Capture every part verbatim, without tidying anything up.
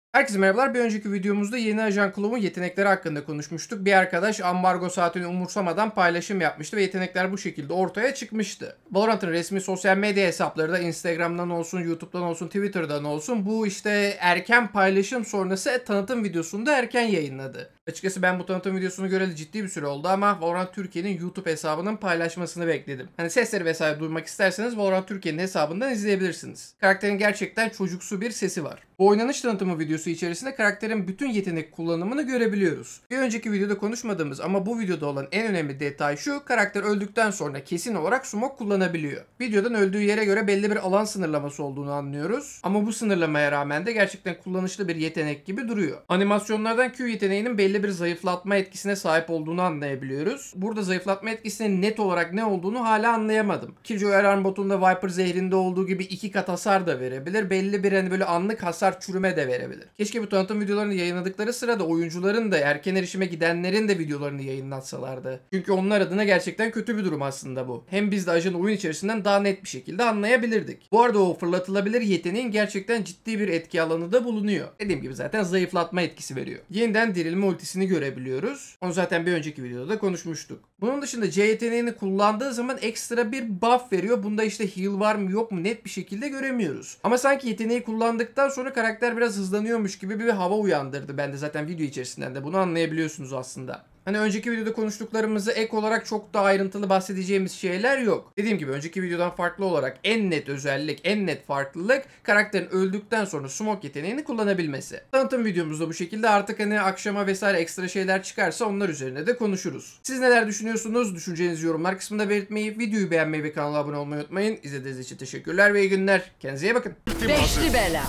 Herkese merhabalar. Bir önceki videomuzda yeni ajan Claw'un yetenekleri hakkında konuşmuştuk. Bir arkadaş ambargo saatini umursamadan paylaşım yapmıştı ve yetenekler bu şekilde ortaya çıkmıştı. Valorant'ın resmi sosyal medya hesapları da Instagram'dan olsun, YouTube'dan olsun, Twitter'dan olsun bu işte erken paylaşım sonrası tanıtım videosunu da erken yayınladı. Açıkçası ben bu tanıtım videosunu göreli ciddi bir süre oldu ama Valorant Türkiye'nin YouTube hesabının paylaşmasını bekledim. Hani sesleri vesaire duymak isterseniz Valorant Türkiye'nin hesabından izleyebilirsiniz. Karakterin gerçekten çocuksu bir sesi var. Bu oynanış tanıtımı videosu içerisinde karakterin bütün yetenek kullanımını görebiliyoruz. Bir önceki videoda konuşmadığımız ama bu videoda olan en önemli detay şu: karakter öldükten sonra kesin olarak smoke kullanabiliyor. Videodan öldüğü yere göre belli bir alan sınırlaması olduğunu anlıyoruz. Ama bu sınırlamaya rağmen de gerçekten kullanışlı bir yetenek gibi duruyor. Animasyonlardan Q yeteneğinin belli bir zayıflatma etkisine sahip olduğunu anlayabiliyoruz. Burada zayıflatma etkisinin net olarak ne olduğunu hala anlayamadım. Killjoy alarm botunda Viper zehrinde olduğu gibi iki kat hasar da verebilir. Belli bir hani böyle anlık hasar çürüme de verebilir. Keşke bu tanıtım videolarını yayınladıkları sırada oyuncuların da erken erişime gidenlerin de videolarını yayınlatsalardı. Çünkü onlar adına gerçekten kötü bir durum aslında bu. Hem biz de ajanı oyun içerisinden daha net bir şekilde anlayabilirdik. Bu arada o fırlatılabilir yeteneğin gerçekten ciddi bir etki alanı da bulunuyor. Dediğim gibi zaten zayıflatma etkisi veriyor. Yeniden dirilme ultisini görebiliyoruz. Onu zaten bir önceki videoda da konuşmuştuk. Bunun dışında C yeteneğini kullandığı zaman ekstra bir buff veriyor. Bunda işte heal var mı yok mu net bir şekilde göremiyoruz. Ama sanki yeteneği kullandıktan sonra karakter biraz hızlanıyormuş gibi bir hava uyandırdı. Ben de zaten video içerisinden de bunu anlayabiliyorsunuz aslında. Hani önceki videoda konuştuklarımızı ek olarak çok daha ayrıntılı bahsedeceğimiz şeyler yok. Dediğim gibi önceki videodan farklı olarak en net özellik, en net farklılık karakterin öldükten sonra smoke yeteneğini kullanabilmesi. Tanıtım videomuzda bu şekilde, artık hani akşama vesaire ekstra şeyler çıkarsa onlar üzerine de konuşuruz. Siz neler düşünüyorsunuz? Düşüncelerinizi yorumlar kısmında belirtmeyi, videoyu beğenmeyi ve kanala abone olmayı unutmayın. İzlediğiniz için teşekkürler ve iyi günler. Kendinize iyi bakın. Beşli bela.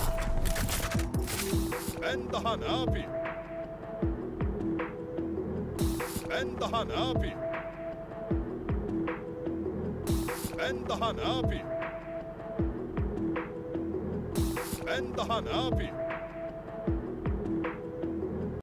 Ben daha ne yapayım? Ben daha ne yapayım? Ben daha ne yapayım? Ben daha ne yapayım?